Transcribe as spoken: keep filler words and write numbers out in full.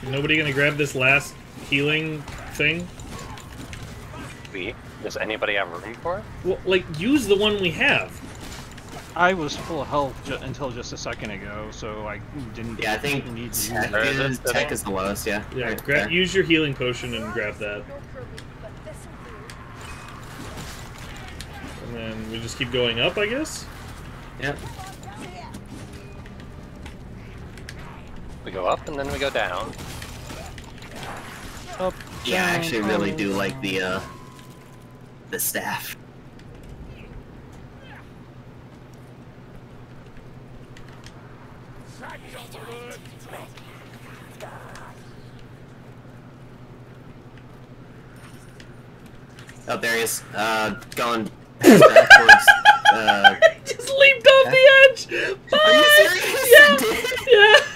Nobody gonna grab this last healing thing? We? Does anybody have room for it? Well, like, use the one we have. I was full health ju until just a second ago, so I didn't. Yeah, I think need to tech, Or is is, it tech is the lowest. Yeah. Yeah, Right gra there. use your healing potion and grab that. And then we just keep going up, I guess? Yep. We go up and then we go down. Up, Yeah, I down, actually really up. do like the uh, the staff. Oh, there he is. Uh, going backwards. Uh, Just leaped off the edge! are you Bye! serious? Yeah! He did? Yeah!